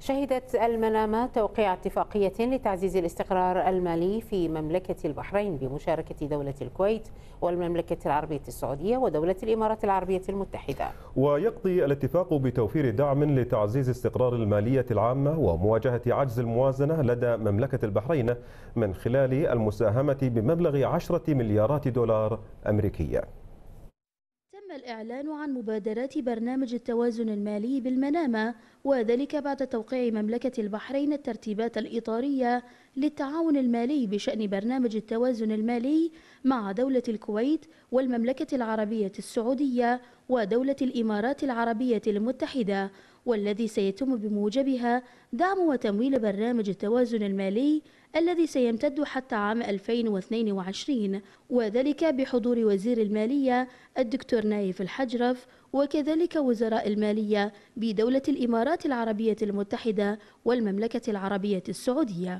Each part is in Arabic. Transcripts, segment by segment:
شهدت المنامة توقيع اتفاقية لتعزيز الاستقرار المالي في مملكة البحرين بمشاركة دولة الكويت والمملكة العربية السعودية ودولة الإمارات العربية المتحدة. ويقضي الاتفاق بتوفير دعم لتعزيز استقرار المالية العامة ومواجهة عجز الموازنة لدى مملكة البحرين من خلال المساهمة بمبلغ 10 مليارات دولار أمريكية. تم الإعلان عن مبادرات برنامج التوازن المالي بالمنامة، وذلك بعد توقيع مملكة البحرين الترتيبات الإطارية للتعاون المالي بشأن برنامج التوازن المالي مع دولة الكويت والمملكة العربية السعودية ودولة الإمارات العربية المتحدة، والذي سيتم بموجبها دعم وتمويل برنامج التوازن المالي الذي سيمتد حتى عام 2022، وذلك بحضور وزير المالية الدكتور نايف الحجرف وكذلك وزراء المالية بدولة الإمارات العربية المتحدة والمملكة العربية السعودية.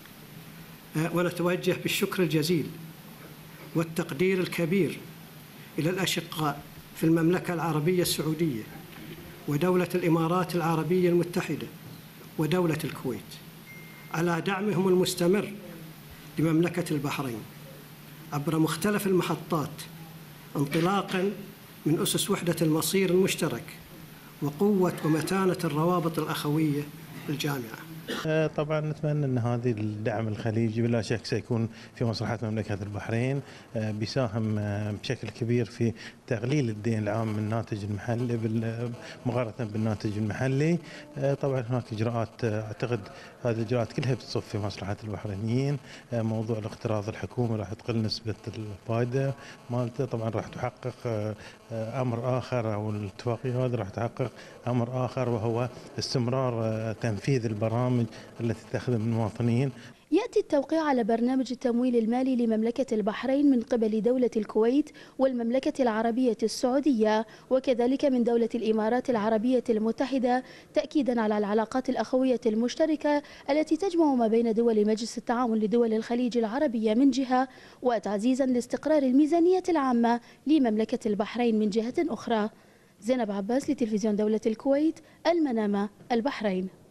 ونتوجه بالشكر الجزيل والتقدير الكبير إلى الأشقاء في المملكة العربية السعودية ودولة الإمارات العربية المتحدة ودولة الكويت على دعمهم المستمر لمملكة البحرين عبر مختلف المحطات، انطلاقاً من أسس وحدة المصير المشترك وقوة ومتانة الروابط الأخوية الجامعة. طبعا نتمنى ان هذه الدعم الخليجي بلا شك سيكون في مصلحة مملكة البحرين، بيساهم بشكل كبير في تقليل الدين العام من الناتج المحلي مقارنة بالناتج المحلي. طبعا هناك اجراءات اعتقد هذه الاجراءات كلها بتصب في مصلحة البحرينيين. موضوع الاقتراض الحكومي راح تقل نسبة الفائدة مالته، طبعا راح تحقق امر اخر، او الاتفاقية هذه راح تحقق امر اخر وهو استمرار تنفيذ البرامج التي تخدم المواطنين. يأتي التوقيع على برنامج التمويل المالي لمملكة البحرين من قبل دولة الكويت والمملكة العربية السعودية وكذلك من دولة الإمارات العربية المتحدة، تأكيدا على العلاقات الأخوية المشتركة التي تجمع ما بين دول مجلس التعاون لدول الخليج العربية من جهة، وتعزيزا لاستقرار الميزانية العامة لمملكة البحرين من جهة أخرى. زينب عباس لتلفزيون دولة الكويت، المنامة، البحرين.